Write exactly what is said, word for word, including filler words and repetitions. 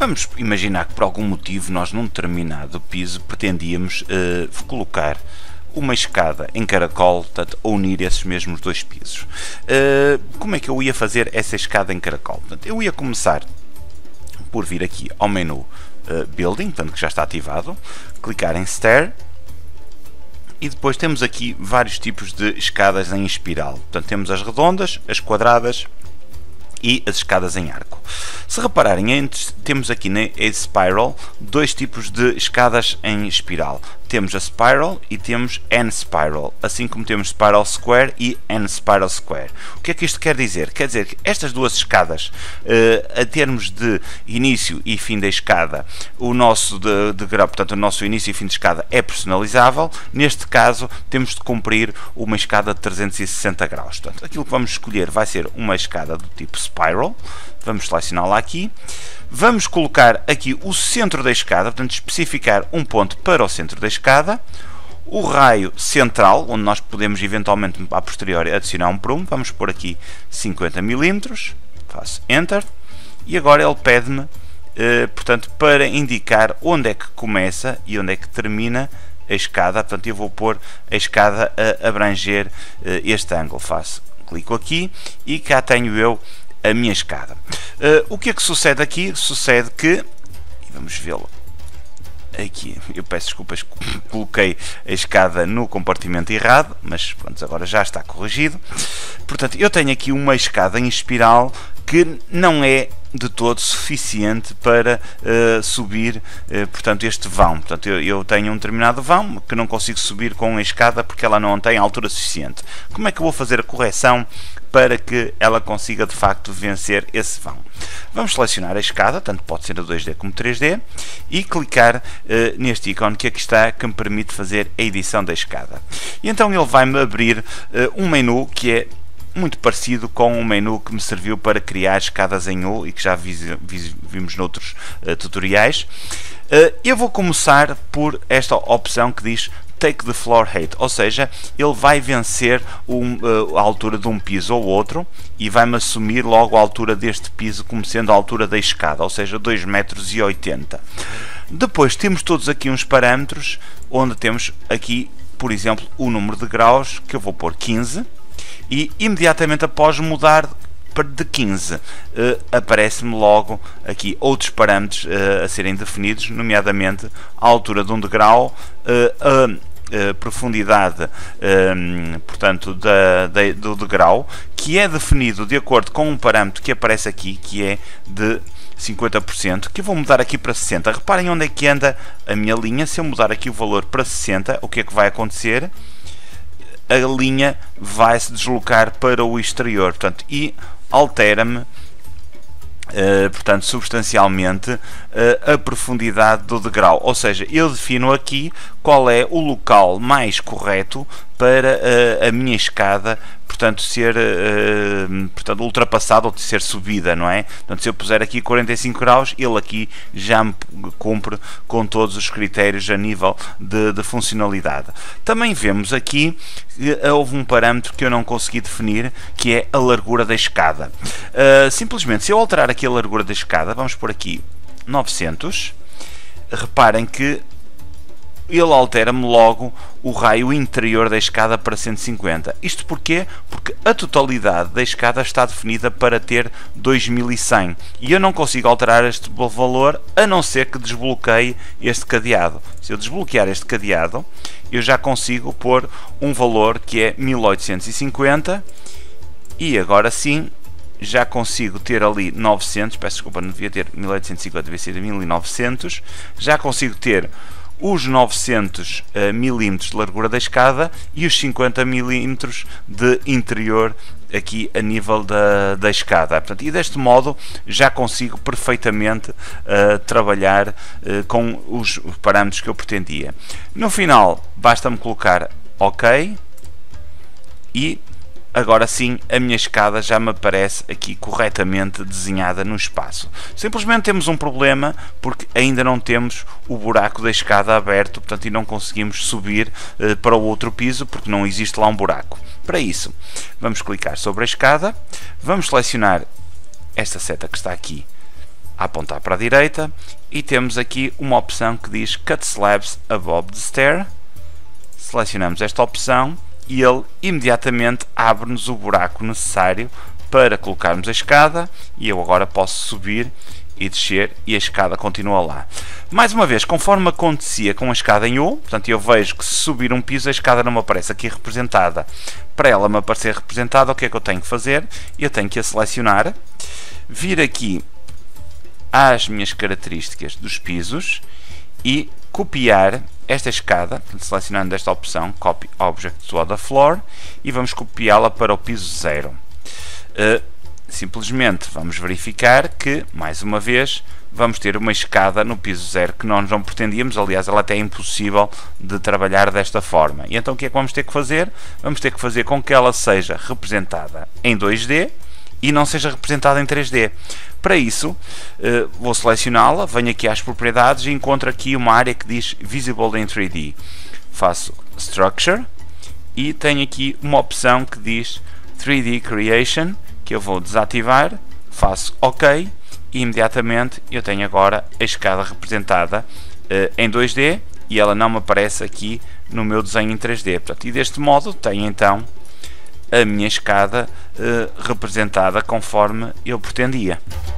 Vamos imaginar que por algum motivo nós num determinado piso pretendíamos uh, colocar uma escada em caracol, portanto, a unir esses mesmos dois pisos. Uh, como é que eu ia fazer essa escada em caracol? Portanto, eu ia começar por vir aqui ao menu uh, Building, portanto, que já está ativado, clicar em Stair, e depois temos aqui vários tipos de escadas em espiral. Portanto, temos as redondas, as quadradas e as escadas em arco. Se repararem, temos aqui na Spiral dois tipos de escadas em espiral. Temos a Spiral e temos N-Spiral, assim como temos Spiral Square e N-Spiral Square. O que é que isto quer dizer? Quer dizer que estas duas escadas, uh, a termos de início e fim da escada, o nosso de, de grau, portanto, o nosso início e fim de escada é personalizável. Neste caso, temos de cumprir uma escada de trezentos e sessenta graus. Portanto, aquilo que vamos escolher vai ser uma escada do tipo Spiral. Vamos selecioná-la aqui. Vamos colocar aqui o centro da escada, portanto, especificar um ponto para o centro da escada. O raio central, onde nós podemos eventualmente, a posteriori, adicionar um prumo. Vamos pôr aqui cinquenta milímetros. Faço Enter. E agora ele pede-me, eh, portanto, para indicar onde é que começa e onde é que termina a escada. Portanto, eu vou pôr a escada a abranger eh, este ângulo. Faço, clico aqui e cá tenho eu a minha escada. Uh, o que é que sucede aqui? Sucede que, e vamos vê-lo aqui, eu peço desculpas, coloquei a escada no compartimento errado, mas pronto, agora já está corrigido. Portanto, eu tenho aqui uma escada em espiral que não é de todo suficiente para uh, subir, uh, portanto, este vão. Portanto, eu, eu tenho um determinado vão que não consigo subir com a escada porque ela não tem altura suficiente. Como é que eu vou fazer a correção para que ela consiga de facto vencer esse vão? Vamos selecionar a escada, tanto pode ser a dois D como três D, e clicar uh, neste ícone que aqui está, que me permite fazer a edição da escada. E então ele vai-me abrir uh, um menu que é muito parecido com o menu que me serviu para criar escadas em U e que já vi, vi, vimos noutros uh, tutoriais. Uh, eu vou começar por esta opção que diz Take the Floor Height, ou seja, ele vai vencer um, uh, a altura de um piso ou outro e vai-me assumir logo a altura deste piso como sendo a altura da escada, ou seja, dois metros e oitenta. Depois temos todos aqui uns parâmetros, onde temos aqui, por exemplo, o número de graus, que eu vou pôr quinze, e imediatamente após mudar de quinze, uh, aparece-me logo aqui outros parâmetros uh, a serem definidos, nomeadamente a altura de um degrau, uh, a, a profundidade um, portanto, da, da, do degrau, que é definido de acordo com um parâmetro que aparece aqui, que é de cinquenta por cento, que eu vou mudar aqui para sessenta. Reparem onde é que anda a minha linha. Se eu mudar aqui o valor para sessenta, o que é que vai acontecer? A linha vai se deslocar para o exterior, portanto, e altera-me Uh, portanto, substancialmente uh, a profundidade do degrau, ou seja, eu defino aqui qual é o local mais correto para uh, a minha escada, portanto, ser uh, portanto, ultrapassada ou de ser subida, não é? Portanto, se eu puser aqui quarenta e cinco graus, ele aqui já me cumpre com todos os critérios a nível de, de funcionalidade. Também vemos aqui que houve um parâmetro que eu não consegui definir, que é a largura da escada. Uh, simplesmente, se eu alterar aqui a largura da escada, vamos por aqui novecentos, reparem que ele altera-me logo o raio interior da escada para cento e cinquenta. Isto porquê? Porque a totalidade da escada está definida para ter dois mil e cem e eu não consigo alterar este valor a não ser que desbloqueie este cadeado. Se eu desbloquear este cadeado, eu já consigo pôr um valor que é mil oitocentos e cinquenta e agora sim já consigo ter ali novecentos, peço desculpa, não devia ter mil oitocentos e cinquenta, devia ser mil e novecentos, já consigo ter os novecentos uh, milímetros de largura da escada e os cinquenta milímetros de interior aqui a nível da, da escada. Portanto, e deste modo já consigo perfeitamente uh, trabalhar uh, com os parâmetros que eu pretendia. No final basta-me colocar OK e agora sim a minha escada já me aparece aqui corretamente desenhada no espaço. Simplesmente temos um problema porque ainda não temos o buraco da escada aberto, portanto, e não conseguimos subir uh, para o outro piso porque não existe lá um buraco. Para isso, vamos clicar sobre a escada, vamos selecionar esta seta que está aqui a apontar para a direita e temos aqui uma opção que diz Cut Slabs Above the Stair. Selecionamos esta opção e ele imediatamente abre-nos o buraco necessário para colocarmos a escada, e eu agora posso subir e descer e a escada continua lá. Mais uma vez, conforme acontecia com a escada em U, portanto eu vejo que se subir um piso a escada não me aparece aqui representada. Para ela me aparecer representada, o que é que eu tenho que fazer? Eu tenho que a selecionar, vir aqui às minhas características dos pisos e copiar esta escada, selecionando esta opção Copy Object to Other Floor, e vamos copiá-la para o piso zero. Uh, simplesmente vamos verificar que, mais uma vez, vamos ter uma escada no piso zero que nós não pretendíamos. Aliás, ela até é impossível de trabalhar desta forma. E então o que é que vamos ter que fazer? Vamos ter que fazer com que ela seja representada em dois D e não seja representada em três D. Para isso, uh, vou selecioná-la, venho aqui às propriedades e encontro aqui uma área que diz Visible in três D. Faço Structure e tenho aqui uma opção que diz três D Creation, que eu vou desativar, faço OK e imediatamente eu tenho agora a escada representada uh, em dois D e ela não me aparece aqui no meu desenho em três D. Portanto, e deste modo tenho então a minha escada uh, representada conforme eu pretendia.